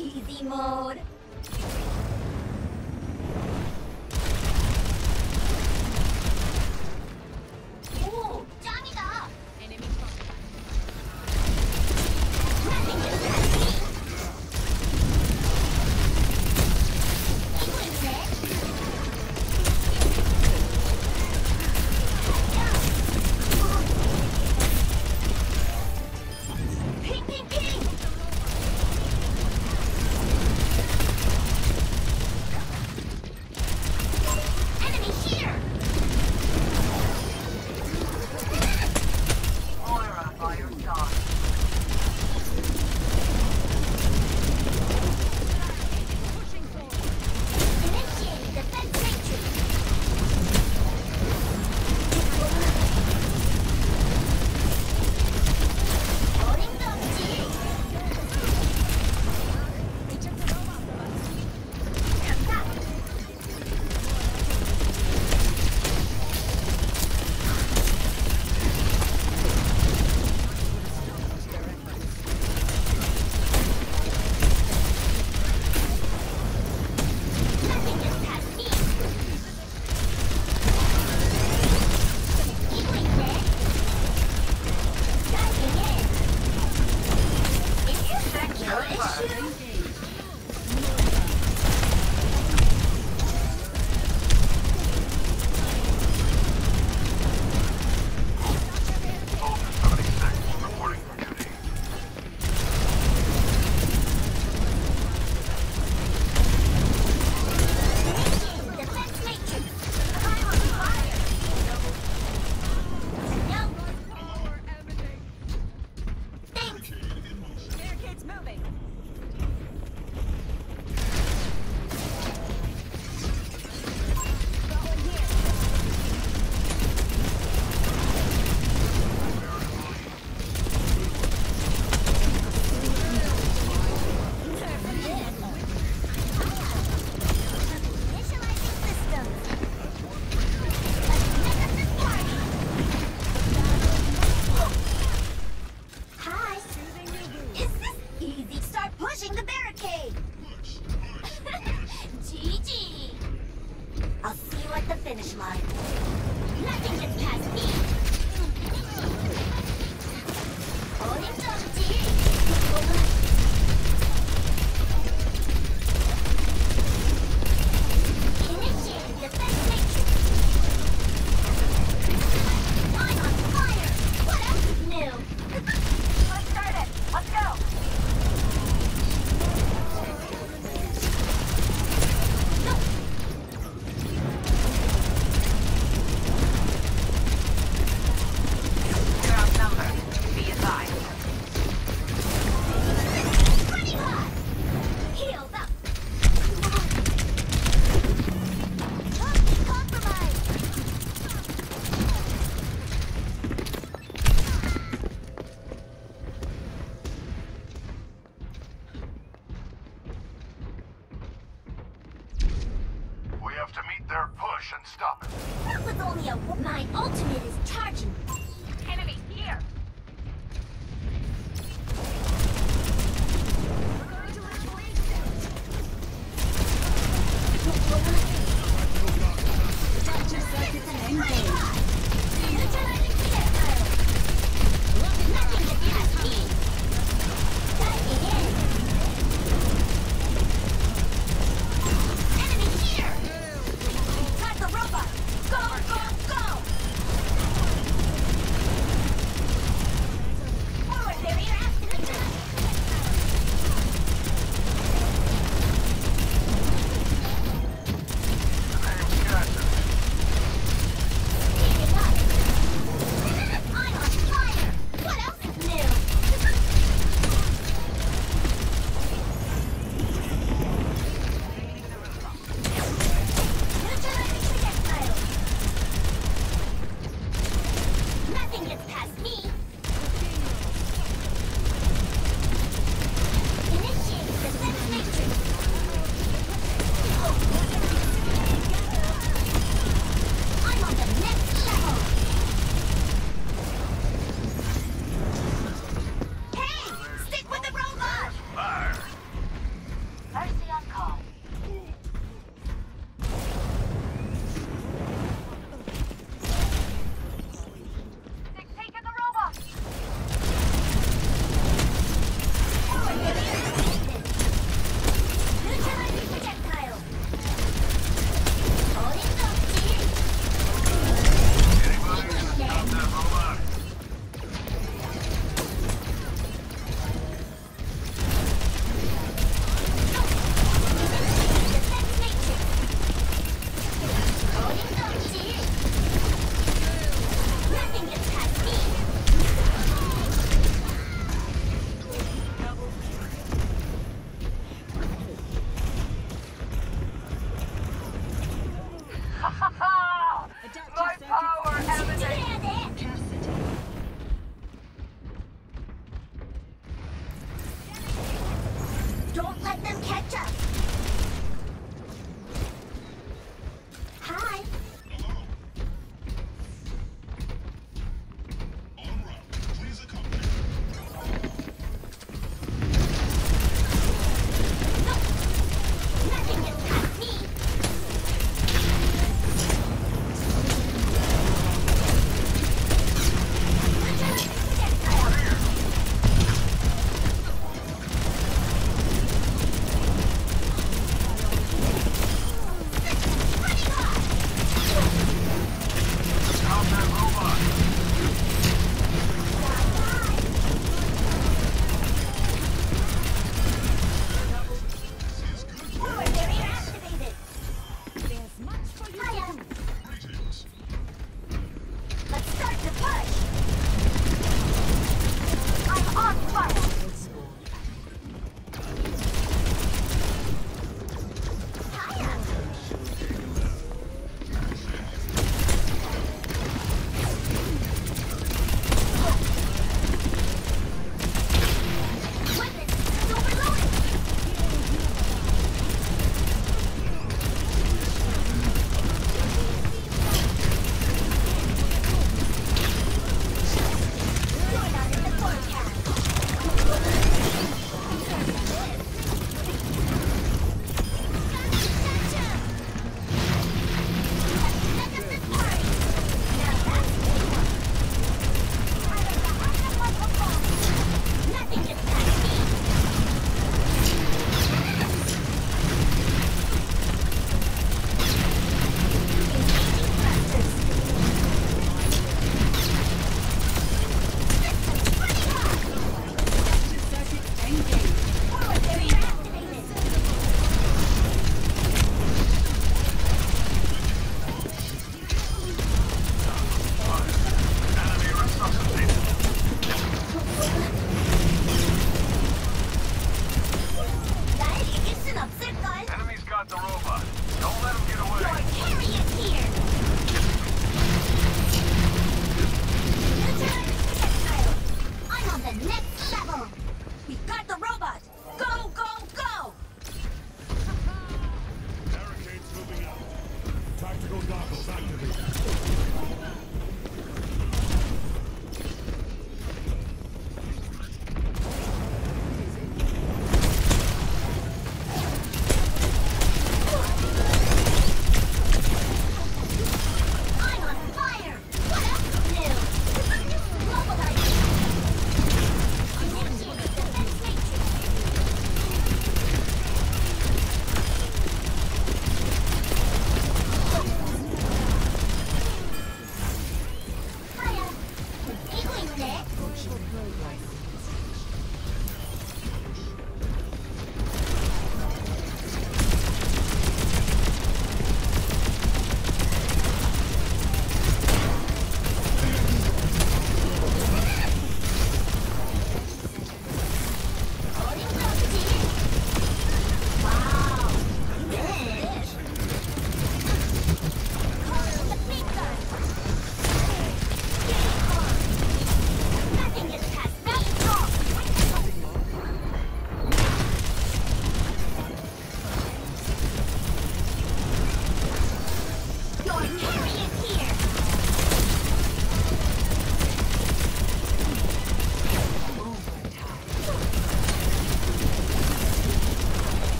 easy mode. 오, 짱이다. Nothing can touch me. 이거 있네. 핑핑핑. Enemy here. Moira by your side. Initiate defense matrix. 어린 덕질. 간다. Nothing can pass me. 이거 있네. Diving in. Is this your issue? Reporting for duty. Initiate defense matrix. I'm on fire. No. Thanks. Barricades moving. Initializing systems. Let's make up this party. Hi. Is this easy? Start pushing the barricade. GG. I'll see you at the finish line. Nothing gets past me. 어린 덕질. Initiate defense matrix. I'm on fire. What else is new? Let's start it. Let's go. You're outnumbered. Be advised. Running hot. Healed up. Compromise. We have to meet their push and stop it. That was only my